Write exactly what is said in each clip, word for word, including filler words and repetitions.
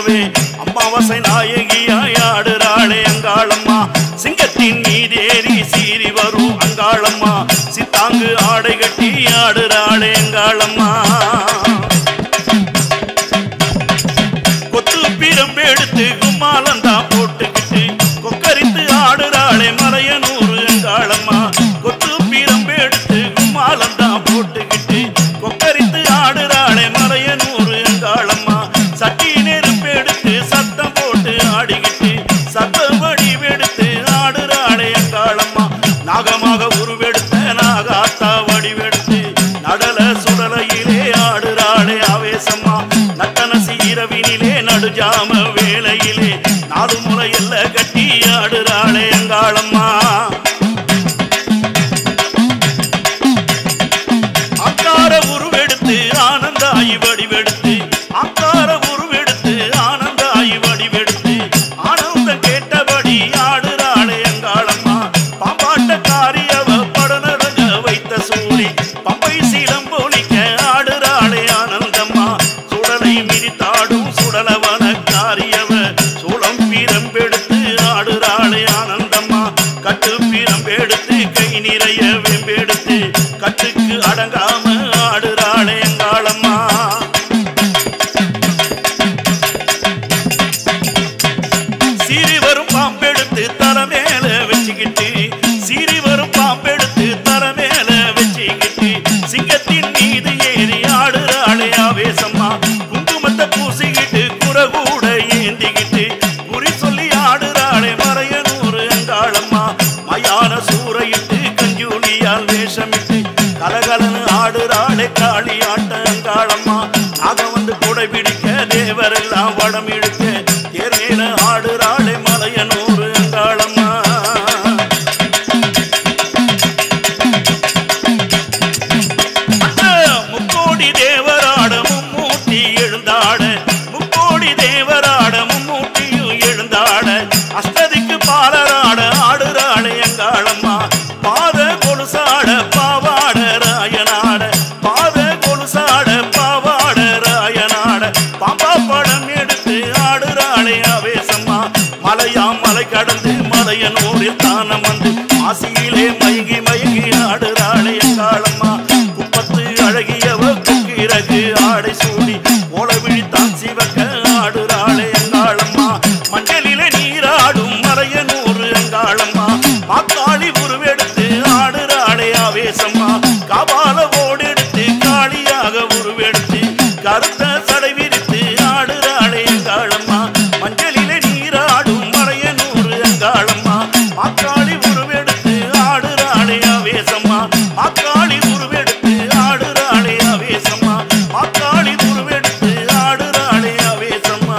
போலவே அம்மாவாசை நாயகியாய் ஆடுறாளே அங்காளம்மா. சிங்கத்தின் மீதேறி சீறி வரும் அங்காளம்மா. சித்தாங்கு ஆடை கட்டி ஆடுறாளே அங்காளம்மா. கொத்து பிரம்பெடுத்து கும்மாலந்தா போட்டுக்கிட்டு கொக்கரித்து ஆடுறாளே மலையனூர் அங்காளம்மா. கொத்து பிரம்பெடுத்து கும்மாலந்தா போட்டுக்கிட்டு கொக்கரித்து ஆடுறாளே மலையனூர் அங்காளம்மா. சட்டி நெருப்பெடுத்து சத்தம் போட்டு ஆடிக்கிட்டு சத்த வடிவெடுத்து ஆடுறாளே அங்காளம்மா. நாகமாக உருவெடுத்த நாகாத்தா வடிவெடுத்து நடல சுடலையிலே ஆடுறாளே ஆவேசம்மா. நட்டனசி இரவினிலே நடுஜாம வேளையிலே நாலு முறை எல்ல கட்டி ஆடுறாளே அங்காளம்மா. அக்கார உருவெடுத்து ஆனந்தாயி வடிவெடுத்து அக்கார உருவெடுத்து ஆனந்தாயி வடிவெடுத்து ஆனந்தம் கேட்டபடி ஆடுறாளே அங்காளம்மா. பாம்பாட்ட காரியவ படநடங்க வைத்த சூழி பம்பை சீலம் போலிக்க ஆடுறாளே ஆனந்தம்மா. சுடலை மிதித்தாடும் சுடலவன காரியவ சூளம் பிரம்பெடுத்து ஆடுறாளே ஆனந்தம்மா. கட்டு பிரம்பெடுத்து கை நிறைய வெம்பெடுத்து கட்டுக்கு அடங்காம ஆடுறாளே அங்காளம்மா. சீறி வரும் பாம்பெடுத்து தர மேல வச்சுக்கிட்டு சீறி வரும் பாம்பெடுத்து தர மேல வச்சுக்கிட்டு சிங்கத்தின் மீது ஏறி ஆடுறாளே ஆவேசம்மா. குங்குமத்தை பூசிக்கிட்டு குறகூட ஏந்திக்கிட்டு குறி சொல்லி ஆடுறாளே மறையனூர் அங்காளம்மா. மயான சூறையிட்டு கஞ்சூலியால் வேஷமிட்டு கலகலன்னு ஆடுறாளே காளி ஆட்ட அங்காளம்மா. நாக வந்து கொடை பிடிக்க தேவரெல்லாம் வடம் இழுக்க தேர்மேல ஆடுறாளே மலையனூர் அங்காளம்மா. முக்கோடி தேவராட மும்மூர்த்தி எழுந்தாட முக்கோடி தேவராட மும்மூர்த்தியும் எழுந்தாட அஷ்டதிக்கு பாலராட ஆடுறாளே அங்காளம்மா. பாத கொலுசாட பாவாட ராயனாட பாத கொலுசாட பாவாட ராயனாட பாம்பா படம் எடுத்து ஆடுறாளே ஆவேசம்மா. மலையாம் மலை கடந்து மலையனூரில் தானம் வந்து ஆசியிலே மயங்கி மயங்கி ஆடுறாளே அங்காளம்மா. குப்பத்து அழகியவ குக்கிரகு ஆடை சூடி ஓல விழித்தான் சிவக்க ஆடுறாளே அங்காளம்மா. மஞ்சளிலே நீராடும் மலையனூர் அங்காளம்மா. மாக்காளி உருவெடுத்து ஆடுறாளே ஆவேசம்மா. காபால ஓடெடுத்து காளியாக உருவெடுத்து கருத்த சடை விரித்து ஆடுறாளே அங்காளம்மா. மஞ்சளிலே நீராடும் மலையனூர் அங்காளம்மா. மாக்காளி உருவெடுத்து ஆடுறாளே ஆவேசம்மா. மாக்காளி உருவெடுத்து ஆடுறாளே ஆவேசம்மா. மாக்காளி உருவெடுத்து ஆடுறாளே ஆவேசம்மா.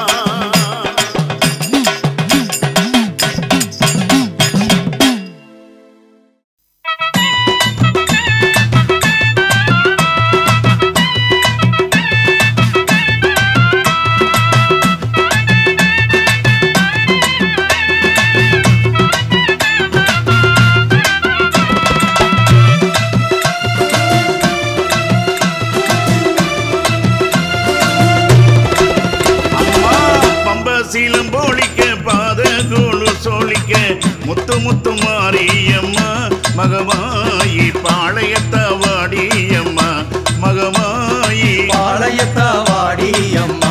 சீலம் போலிக்க பாத கோலு சோழிக்க முத்து முத்து மாரியம்மா. மகமாயி பாளையத்த வாடியம்மா. மகமாயி பாளையத்த வாடியம்மா.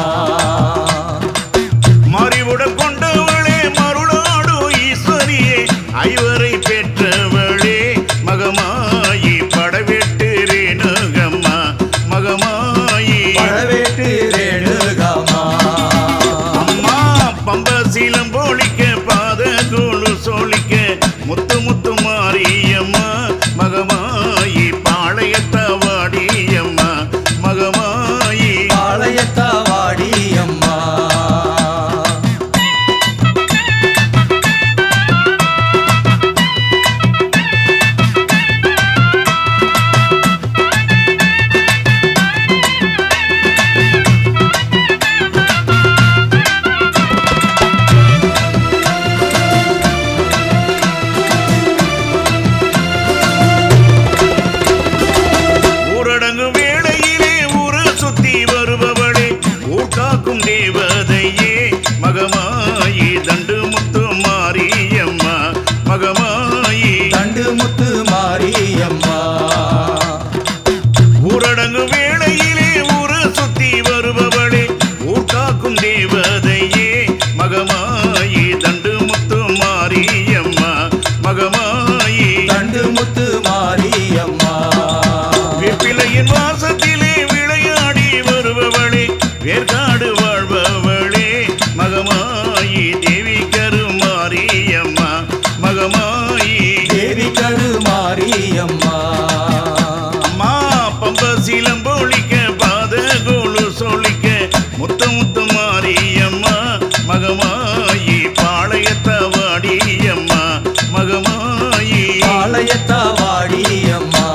மறிவுடன் கொண்டவளே மருளாடு ஈஸ்வரியே ஐவரை பெற்றவளே. மகமாயி படவெட்டு ரேணுகம்மா. மகமாயி படவெட்டு ரேணுகம்மா. சீலம் போலிக்க பாத கோலு சோழிக்க முத்து முத்து மாரியம்மா. மகமாயி பாளையத்த வாடியம்மா. மகமாயி பாளையத்த வாடியம்மா. மகமாயி தேவி கருமாரியம்மா அம்மா பம்ப சிலம்பொழிக்க பாத கோலு சொல்லிக்க முத்து முத்து மாரியம்மா மகமாயி பாளையத்தவாடியம்மா மகமாயி பாளையத்தவாடியம்மா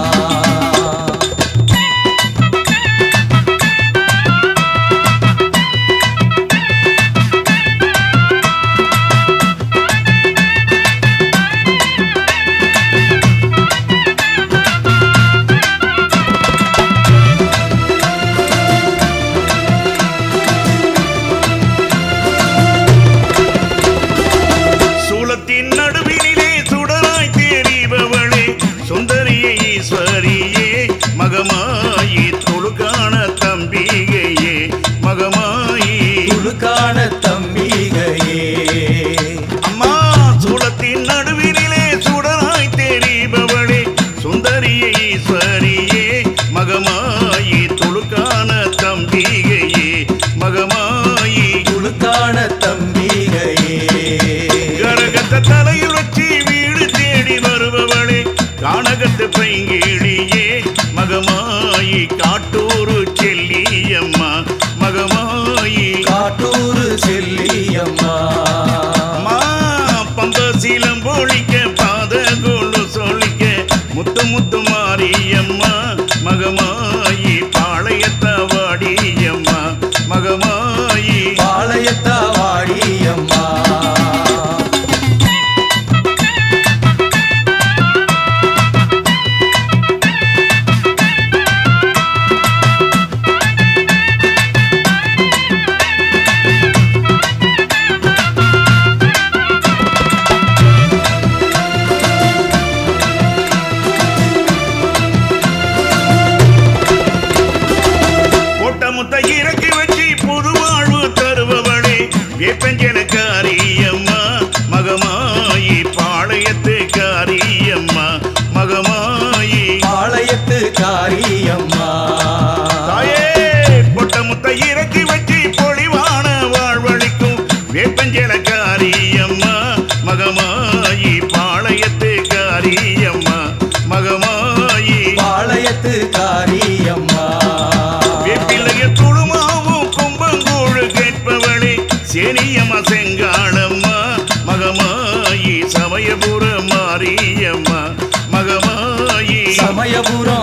மகமாயி துளுக்கான தம்பிகையே மகமாயி துளுக்கான தம்பிகையே அம்மா சூளத்தின் நடுவினிலே சுடராய் தெரிபவளே சுந்தரியே ஈஸ்வரியே மகமாயி துளுக்கான தம்பிகையே மகமாயி துளுக்கான தம்பிகையே கரகத்த தலையில் வச்சு வீடு தேடி வருபவளே கானகத்து பைங்கிழியே மகமாயி காட்டூரு செல்லியம்மா மகமாயி காட்டூரு செல்லியம்மா அம்மா பம்ப சிலம்பொழிக்க பாத கோலு சொல்லிக்க முத்து முத்து மாரியம்மா மகமாயி பாளையத்தவாடியம்மா மகமாயி பாளையத்தவாடியம்மா முத்த இறக்கி வச்சு புது வாழ்வு தருபவளே வேப்பஞ்சனக்காரியம்மா மகமாயி பாளையத்து காரியம்மா மகமாயி பாளையத்து காரியம்மா தாயே பொட்ட முத்த இறக்கி வச்சு பொழிவான வாழ்வழிக்கும் வேப்பஞ்சனக்காரியம்மா மகமாயி பாளையத்து காரியம்மா மகமாயி பாளையத்து காரியம்மா சேனியம்மா செங்காளம்மா மகமாயி சமயபுர மாரியம்மா மகமாயி சமயபுரம்